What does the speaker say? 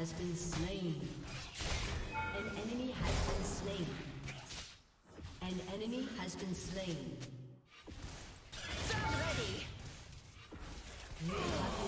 has been slain. An enemy has been slain. An enemy has been slain. Ready. You have